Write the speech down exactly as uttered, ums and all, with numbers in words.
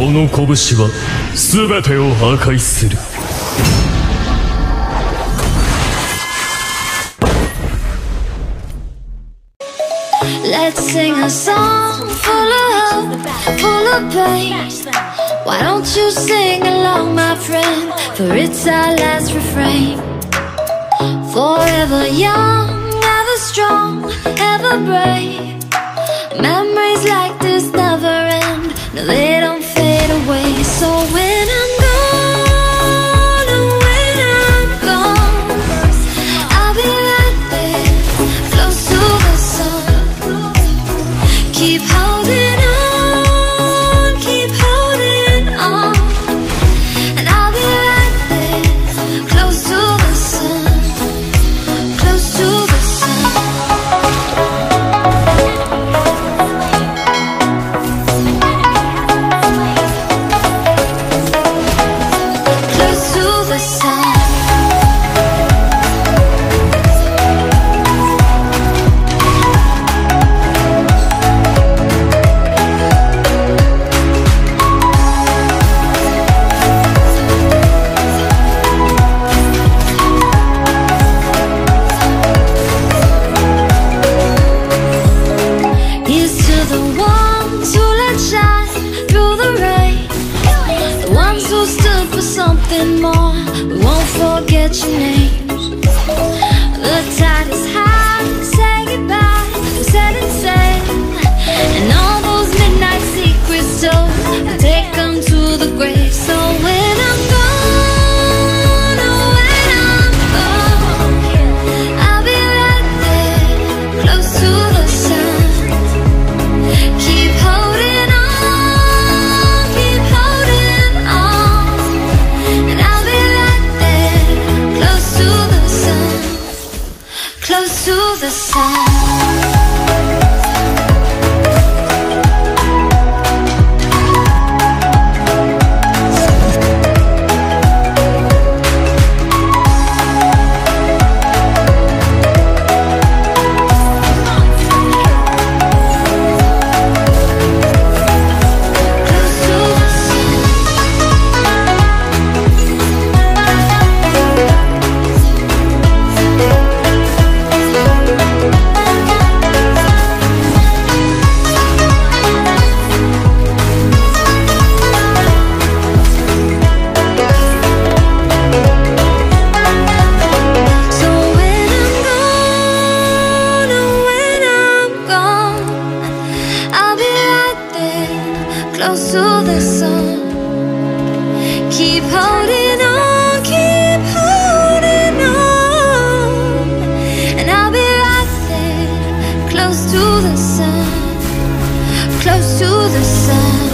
の拳は全てを破壊する。 Let's sing a song full of hope, full of pain. Why don't you sing along, my friend? For it's our last refrain. Forever young, ever strong, ever brave. Memories like this never end. No, they don't fade away. So when I'm gone, oh, when I'm gone, I'll be right there, close to the sun. Keep holding on, keep holding on, and I'll be right there, close to the sun, close to the sun. Close to the sun. Here's to the ones who let shine through the rain, the ones who stood for something more. We won't forget your names. The tide is high, say goodbye, we set it sail, and all those midnight secrets told, we take them to the grave. So when I'm gone, oh, when I'm gone, I'll be right there, close to the sun. Keep holding on, keep holding on, and I'll be right there, close to the sun, close to the sun. So when I'm gone, oh, when I'm gone, I'll be right there, close to the sun. Keep holding on, keep holding on, and I'll be right there, close to the sun, close to the sun.